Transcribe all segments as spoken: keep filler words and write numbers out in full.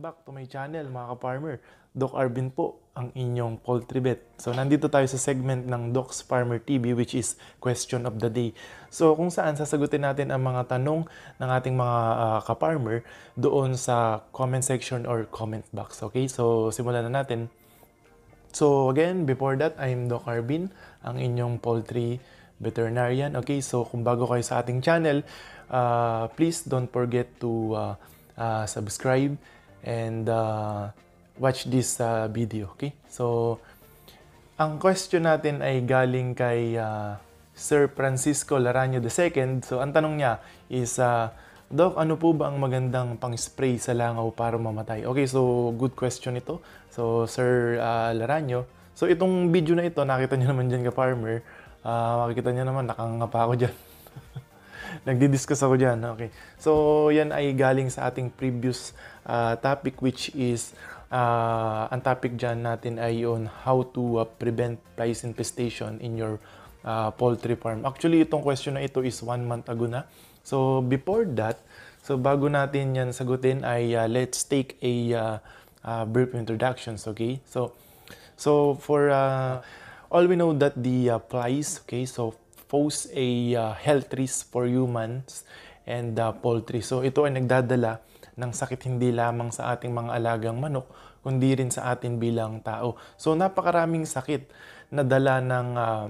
Welcome back to my channel mga ka-farmer. Doc Arvin po, ang inyong poultry vet. So nandito tayo sa segment ng Doc's Farmer T V which is Question of the Day. So kung saan sasagutin natin ang mga tanong ng ating mga uh, ka-farmer doon sa comment section or comment box. Okay, so simulan na natin. So again, before that, I'm Doc Arvin, ang inyong poultry veterinarian. Okay, so kung bago kayo sa ating channel, uh, please don't forget to uh, uh, subscribe and uh, watch this uh, video. Okay, so ang question natin ay galing kay uh, Sir Francisco Laranio the second. So ang tanong niya is, uh, Doc, ano po ba ang magandang pang-spray sa langaw para mamatay? Okay, so good question ito. So Sir uh, Laranio, so itong video na ito, nakita niyo naman dyan ka-farmer. Uh, makikita niyo naman, nakangapa ako dyan. Nagdi-discuss ako dyan. Okay. So, yan ay galing sa ating previous uh, topic which is, uh, ang topic dyan natin ay on how to uh, prevent flies infestation in your uh, poultry farm. Actually, itong question na ito is one month ago na. So, before that, so bago natin yan sagutin ay uh, let's take a uh, uh, brief introductions. Okay. So, so for... Uh, all we know that the uh, flies, okay, so pose a uh, health risk for humans and uh, poultry. So ito ay nagdadala ng sakit hindi lamang sa ating mga alagang manok, kundi rin sa atin bilang tao. So napakaraming sakit na dala ng, uh,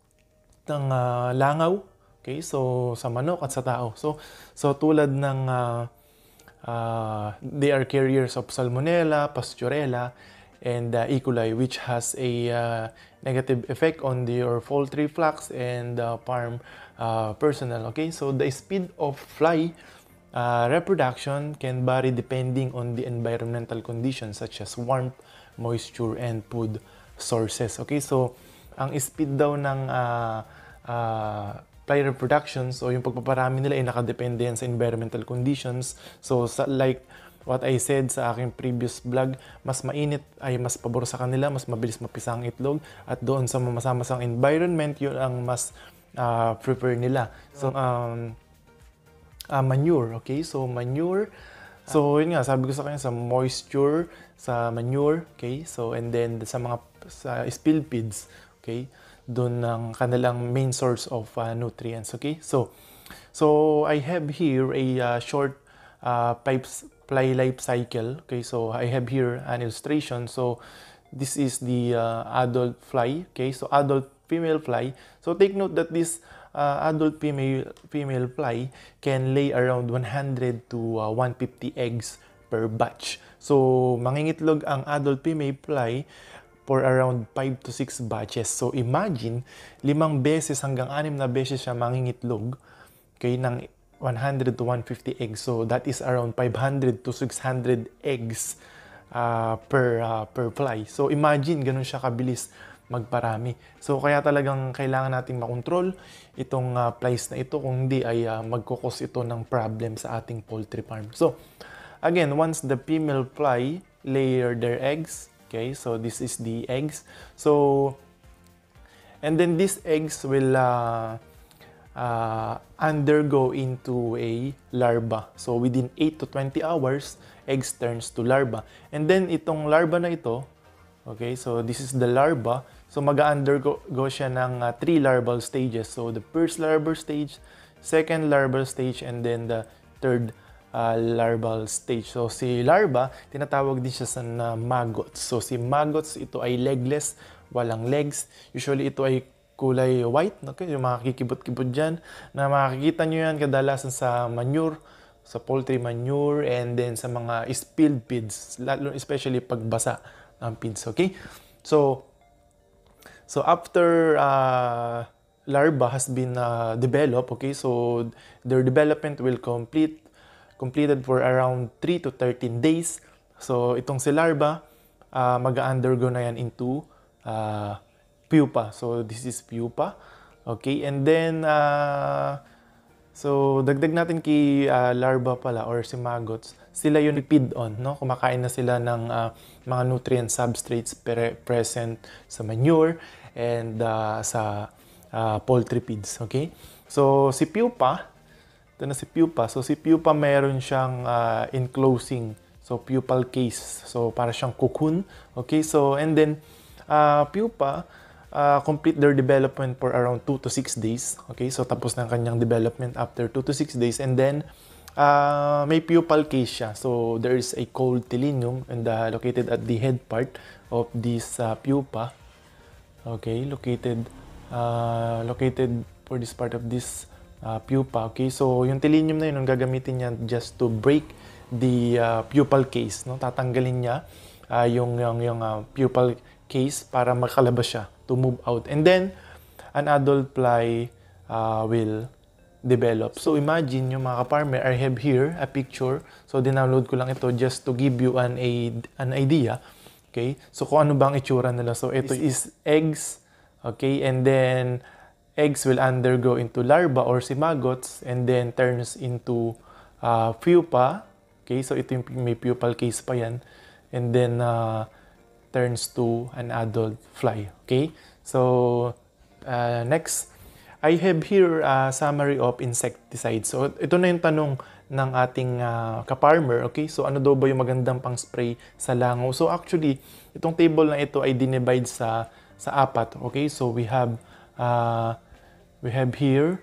ng uh, langaw, okay, so sa manok at sa tao. So, so tulad ng uh, uh, they are carriers of Salmonella, Pasteurella, and uh, E. coli, which has a uh, negative effect on the, your poultry flocks and uh, farm uh, personnel. Okay, so the speed of fly uh, reproduction can vary depending on the environmental conditions such as warmth, moisture, and food sources. Okay, so ang speed daw ng uh, uh, fly reproduction, so yung pagpaparami nila ay nakadepende yan sa environmental conditions. So sa, like what I said sa aking previous vlog, mas mainit ay mas pabor sa kanila, mas mabilis mapisa ang itlog, at doon sa masamasang environment, yun ang mas uh, prefer nila. So, um, uh, manure, okay? So, manure, so yun nga, sabi ko sa kanya, sa moisture, sa manure, okay? So, and then sa mga sa spill feeds, okay? Doon ang kanilang main source of uh, nutrients, okay? So, so I have here a uh, short uh, pipes fly life cycle. Okay, so I have here an illustration. So this is the uh, adult fly. Okay, so adult female fly. So take note that this uh, adult female female fly can lay around one hundred to uh, one hundred fifty eggs per batch. So mangingitlog ang adult female fly for around five to six batches. So imagine, limang beses hanggang anim na beses siya mangingitlog, okay, ng one hundred to one hundred fifty eggs. So that is around five hundred to six hundred eggs uh, per uh, per fly. So imagine, ganun siya kabilis magparami. So kaya talagang kailangan nating makontrol itong uh, flies na ito, kung hindi ay uh, magkukos ito ng problem sa ating poultry farm. So again, once the female fly lay their eggs, okay, so this is the eggs. So and then these eggs will uh, Uh, undergo into a larva. So within eight to twenty hours, eggs turns to larva. And then itong larva na ito, okay, so this is the larva. So mag-undergo go siya ng uh, three larval stages. So the first larval stage, second larval stage, and then the third uh, larval stage. So si larva, tinatawag din siya sa uh, maggots. So si maggots, ito ay legless, walang legs. Usually ito ay kulay white, okay? Yung mga kikibot-kibot dyan, na makikita nyo yan kadalasan sa manure, sa poultry manure, and then sa mga spilled feeds, especially pagbasa ng feeds, okay? So, so after uh, larva has been uh, developed, okay, so their development will complete, completed for around three to thirteen days. So, itong si larva, uh, mag-undergo na yan into uh, pupa. So this is pupa. Okay, and then uh, so dagdag natin kay uh, larva pala or si maggots. Sila yung feed on, no? Kumakain na sila ng uh, mga nutrient substrates pre present sa manure and uh, sa uh, poultry feeds, okay? So si pupa, ito na si pupa. So si pupa mayroon siyang uh, enclosing So, pupal case. So, para siyang cocoon. Okay, so, and then, uh, pupa, uh, complete their development for around two to six days. Okay, so, tapos ng kanyang development after two to six days. And then, uh, may pupal case siya. So, there is a cold telinium and uh, located at the head part of this uh, pupa. Okay, located, uh, located for this part of this uh, pupa. Okay, so yung telinium na yun, ang gagamitin niya just to break the uh, pupal case, no? Tatanggalin niya uh, yung yung yung uh, pupal case para makalabas siya, to move out. And then an adult fly uh, will develop. So imagine yung mga ka-farmer, I have here a picture. So dinownload ko lang ito just to give you an a, an idea. Okay? So kung ano bang itsura nila. So ito is eggs. Okay? And then eggs will undergo into larva or simagots and then turns into uh, pupa. Okay? So ito yung may pupal case pa yan. And then uh, turns to an adult fly. Okay? So uh, next, I have here a summary of insecticides. So ito na yung tanong ng ating uh, ka-farmer. Okay? So ano daw ba yung magandang pang-spray sa langaw? So actually, itong table na ito ay dinivide sa sa apat. Okay? So we have uh, we have here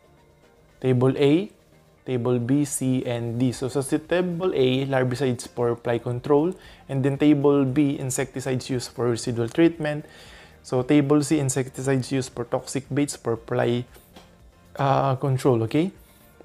table A, table B, C, and D. So sa si table A, larvicides for fly control, and then table B, insecticides used for residual treatment. So table C, insecticides used for toxic baits for fly uh, control. Okay?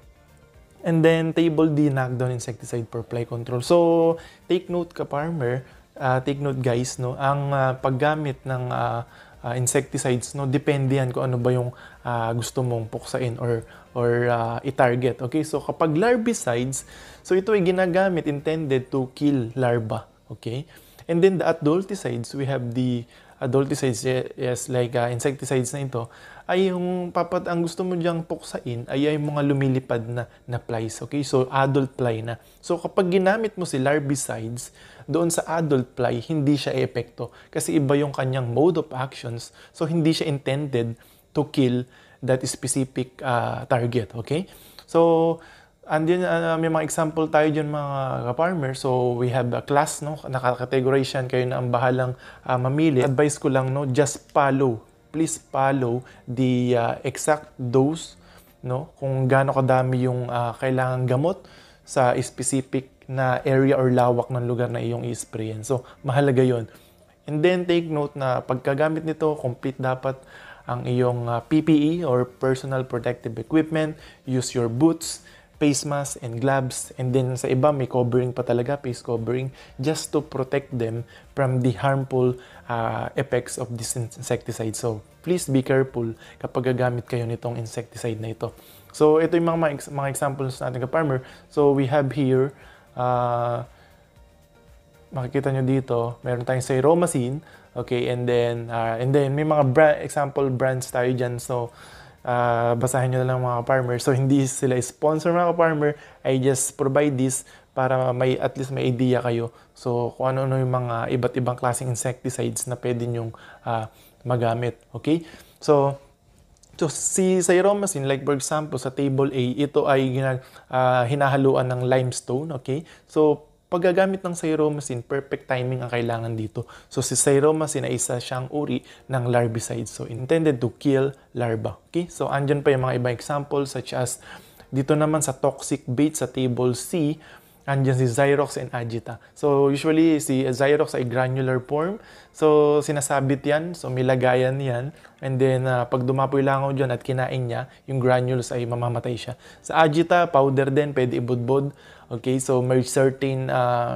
And then table D, knockdown insecticide for fly control. So take note ka-farmer, uh, take note guys, no, ang uh, paggamit ng uh, uh, insecticides, no, depende yan kung ano ba yung uh, gusto mong puksain or or uh, i-target. Okay? So kapag larvicides, so ito ay ginagamit intended to kill larva. Okay? And then the adulticides, we have the adulticides, yes, like uh, insecticides na ito, ay yung papat ang gusto mo diyang puksain ay ay mga lumilipad na, na flies. Okay? So, adult fly na. So, kapag ginamit mo si larvicides, doon sa adult fly, hindi siya epekto. Kasi iba yung kanyang mode of actions. So, hindi siya intended to kill that specific uh, target. Okay? So, andyan, uh, may mga example tayo dyan mga farmer. So, we have a class, no? Nakakategorize yan. Kayo na ang bahalang uh, mamili. Advice ko lang, no? Just follow. Please follow the uh, exact dose, no? Kung gaano kadami yung uh, kailangang gamot sa specific na area or lawak ng lugar na iyong i-sprayan. So, mahalaga yon. And then, take note na pagkagamit nito, complete dapat ang iyong uh, P P E or personal protective equipment. Use your boots, face mask, and gloves. And then sa iba, may covering pa talaga, face covering, just to protect them from the harmful uh, effects of this insecticide. So, please be careful kapag gagamit kayo nitong insecticide na ito. So, ito yung mga, mga examples natin ka-farmer. So, we have here, uh, makikita nyo dito, meron tayong Cyromacin, okay, and then, uh, and then may mga brand, example brands tayo dyan. So, Uh, basahin nyo na lang mga farmer. So, hindi sila sponsor mga farmer. I just provide this para may at least may idea kayo. So, kung ano-ano yung mga iba't ibang klaseng insecticides na pwede nyong uh, magamit. Okay? So, so si Cyromacin, like for example, sa table A, ito ay ginag, uh, hinahaluan ng limestone. Okay? So, paggagamit ng Cyromacin, perfect timing ang kailangan dito. So, si Cyromacin ay isa siyang uri ng larvicide. So, intended to kill larva. Okay? So, andyan pa yung mga ibang examples such as dito naman sa toxic bait sa table C, andyan si Zyrox and Agita. So, usually, si Zyrox ay granular form. So, sinasabit yan. So, may lagayan yan. And then, uh, pag dumapoy langaw dyan at kinain niya, yung granules ay mamamatay siya. Sa Agita, powder din, pwede ibudbod. Okay, so may certain uh,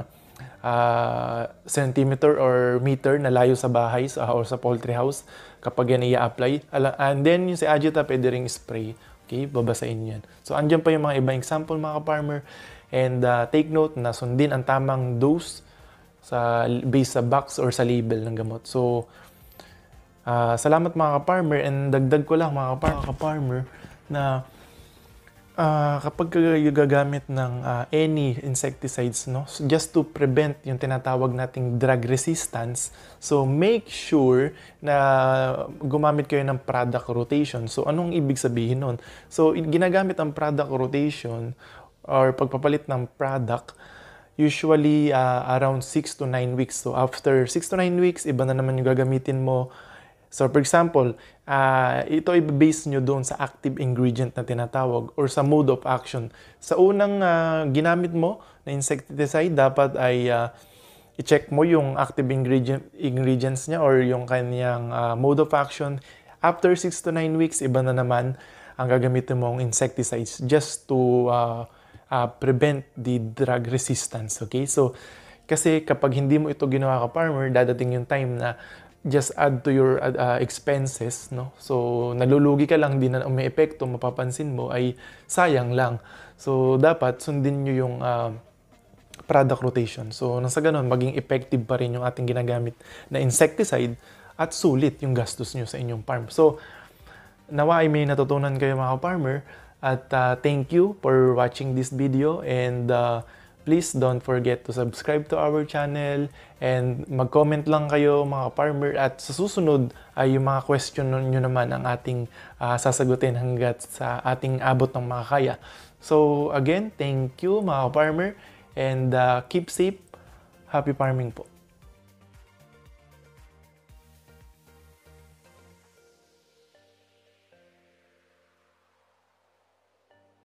uh, centimeter or meter na layo sa bahay uh, or sa poultry house kapag yan i-apply. And then, yung si Agita, pwede ring spray. Okay, babasain yan. So, andyan pa yung mga ibang example mga ka-farmer. And uh, take note na sundin ang tamang dose sa base sa box or sa label ng gamot. So, uh, salamat mga ka-farmer. And dagdag ko lang mga ka-farmer na Uh, kapag gagamit ng uh, any insecticides, no, so just to prevent yung tinatawag nating drug resistance, so make sure na gumamit kayo ng product rotation. So, anong ibig sabihin nun? So, ginagamit ang product rotation or pagpapalit ng product usually uh, around six to nine weeks. So after six to nine weeks, iba na naman yung gagamitin mo. So for example, uh, ito i-base nyo doon sa active ingredient na tinatawag or sa mode of action. Sa unang uh, ginamit mo na insecticide, dapat ay uh, i-check mo yung active ingredient, ingredients niya or yung kanyang uh, mode of action. After six to nine weeks, iba na naman ang gagamitin mong insecticides just to uh, uh, prevent the drug resistance. Okay? So, kasi kapag hindi mo ito ginawa ka farmer, dadating yung time na just add to your uh, expenses, no? So, nalulugi ka lang, di na may epekto, mapapansin mo, ay sayang lang. So, dapat sundin nyo yung uh, product rotation. So, nang sa ganun, maging effective pa rin yung ating ginagamit na insecticide at sulit yung gastos nyo sa inyong farm. So, nawa ay may natutunan kayo mga farmer at uh, thank you for watching this video and uh, please don't forget to subscribe to our channel and mag-comment lang kayo mga farmer at sa susunod ay yung mga question nyo naman ang ating uh, sasagutin hanggat sa ating abot ng makakaya. So again, thank you mga farmer and uh, keep safe. Happy farming po.